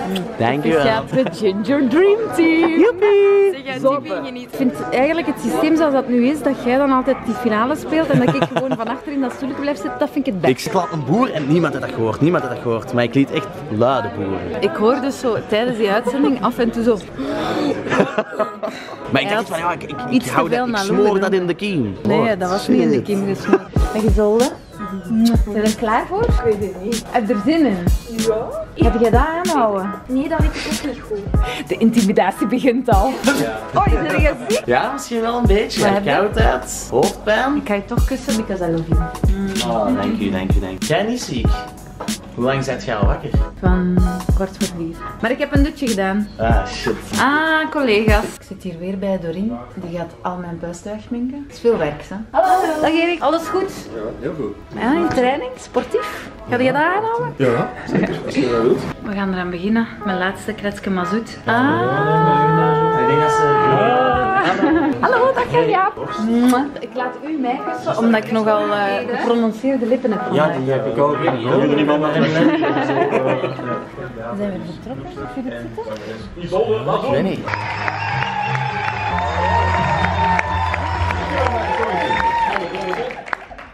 Dank je wel. De Ginger Dream Team. Joepie! Zeg, en die vind je niet. Ik vind eigenlijk het systeem zoals dat nu is, dat jij dan altijd die finale speelt en dat ik gewoon van achter in dat stoelje blijf zitten, dat vind ik het best. Ik klap een boer en niemand had dat gehoord. Niemand had dat gehoord. Maar ik liet echt luide boeren. Ik hoor dus zo tijdens die uitzending af en toe zo... Maar ik dacht van ja, ik hou dat, ik smoor dat in de kiem. Nee, dat was niet in de kiem gesmoord. En gezolden? Zijn we er klaar voor? Ik weet het niet. Heb je er zin in? Ja. Heb je dat aanhouden? Nee, dat weet ik ook niet goed. De intimidatie begint al. Ja. Oh, is er gezien? Ja, misschien wel een beetje. Verkoudheid, hoofdpijn. Ik ga je toch kussen, because I love you. Oh, dank u, dank u, dank u. Jij niet ziek? Hoe lang zit jij al wakker? Van 4:15. Maar ik heb een dutje gedaan. Ah, shit. Ah, collega's. Ik zit hier weer bij Doreen. Die gaat al mijn buistuig schminken. Het is veel werk, hè? Hallo. Dag Erik. Alles goed? Ja, heel goed. Ja, in training, sportief. Ga je dat aanhouden? Ja, zeker. Als je dat wilt. We gaan eraan beginnen. Mijn laatste kretsje mazoet. Ah. Ik denk dat ze... Hallo, dag Jaap. Ik laat u mij kussen, omdat ik nogal geprononceerde lippen heb vandaag. Ja, die heb ik ook. Zijn we vertrokken? Of je dit zitten? Ik weet niet.